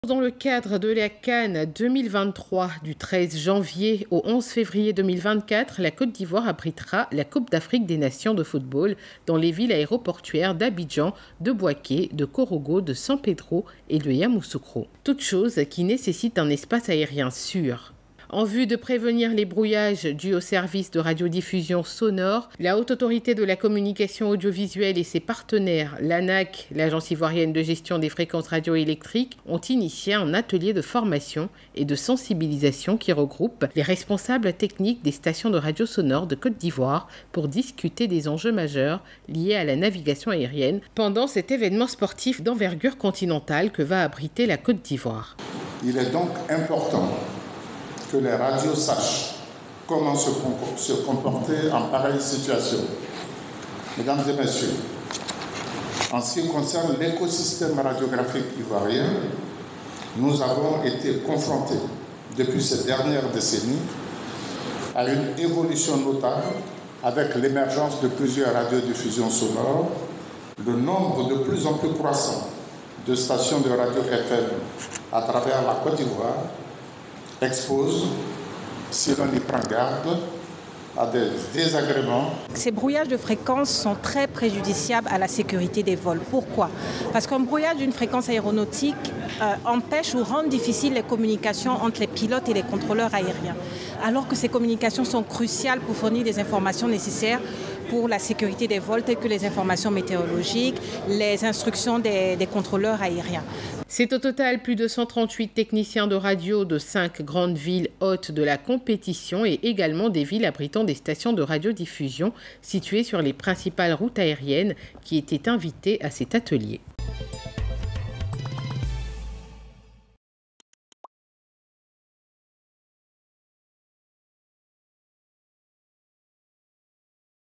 Dans le cadre de la CAN 2023, du 13 janvier au 11 février 2024, la Côte d'Ivoire abritera la Coupe d'Afrique des Nations de football dans les villes aéroportuaires d'Abidjan, de Bouaké, de Korogo, de San Pedro et de Yamoussoukro. Toute chose qui nécessite un espace aérien sûr. En vue de prévenir les brouillages dus au service de radiodiffusion sonore, la Haute Autorité de la Communication Audiovisuelle et ses partenaires, l'ANAC, l'Agence ivoirienne de gestion des fréquences radioélectriques, ont initié un atelier de formation et de sensibilisation qui regroupe les responsables techniques des stations de radio sonore de Côte d'Ivoire pour discuter des enjeux majeurs liés à la navigation aérienne pendant cet événement sportif d'envergure continentale que va abriter la Côte d'Ivoire. Il est donc important que les radios sachent comment se comporter en pareille situation. Mesdames et messieurs, en ce qui concerne l'écosystème radiographique ivoirien, nous avons été confrontés depuis ces dernières décennies à une évolution notable avec l'émergence de plusieurs radiodiffusions sonores, le nombre de plus en plus croissant de stations de radio FM à travers la Côte d'Ivoire expose, si l'on y prend garde, à des désagréments. Ces brouillages de fréquences sont très préjudiciables à la sécurité des vols. Pourquoi ? Parce qu'un brouillage d'une fréquence aéronautique empêche ou rend difficile les communications entre les pilotes et les contrôleurs aériens, alors que ces communications sont cruciales pour fournir des informations nécessaires pour la sécurité des vols, telles que les informations météorologiques, les instructions des contrôleurs aériens. C'est au total plus de 138 techniciens de radio de 5 grandes villes hôtes de la compétition et également des villes abritant des stations de radiodiffusion situées sur les principales routes aériennes qui étaient invités à cet atelier.